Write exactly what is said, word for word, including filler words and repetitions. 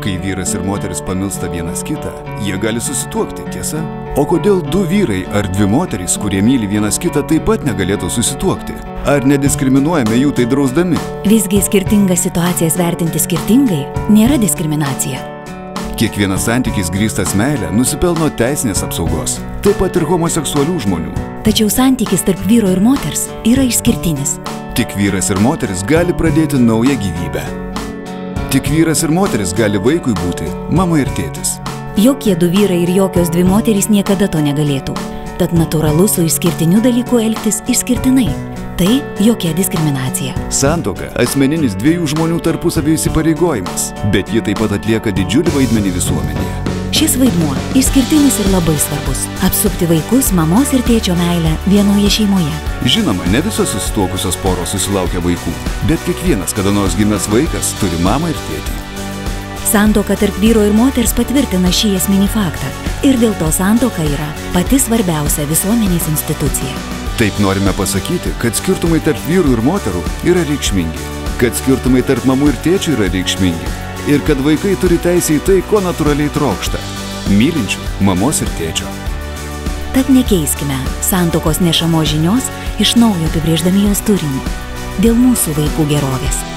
Kai vyras ir moteris pamilsta vienas kitą, jie gali susituokti, tiesa? O kodėl du vyrai ar dvi moterys, kurie myli vienas kitą, taip pat negalėtų susituokti? Ar nediskriminuojame jų tai drausdami? Visgi skirtingas situacijas vertinti skirtingai nėra diskriminacija. Kiekvienas santykis grįstas meilė nusipelno teisinės apsaugos, taip pat ir homoseksualių žmonių. Tačiau santykis tarp vyro ir moters yra išskirtinis. Tik vyras ir moteris gali pradėti naują gyvybę. Tik vyras ir moteris gali vaikui būti mama ir tėtis. Jokie du vyrai ir jokios dvi moterys niekada to negalėtų. Tad natūralu su išskirtiniu dalyku elgtis išskirtinai. Tai jokia diskriminacija. Santuoka – asmeninis dviejų žmonių tarpusavio įsipareigojimas, bet ji taip pat atlieka didžiulį vaidmenį visuomenėje. Šis vaidmuo išskirtinis ir labai svarbus – apsupti vaikus, mamos ir tėčio meilę vienoje šeimoje. Žinoma, ne visos susituokusios poros susilaukia vaikų, bet kiekvienas kada nors gimęs vaikas turi mamą ir tėtį. Santuoka tarp vyro ir moters patvirtina šį esminį faktą ir dėl to santuoka yra pati svarbiausia visuomenės institucija. Taip norime pasakyti, kad skirtumai tarp vyrų ir moterų yra reikšmingi, kad skirtumai tarp mamų ir tėčių yra reikšmingi ir kad vaikai turi teisę į tai, ko natūraliai trokšta – mylinčių mamos ir tėčio. Tad nekeiskime santuokos nešamos žinios iš naujo apibrėždami jos turinį dėl mūsų vaikų gerovės.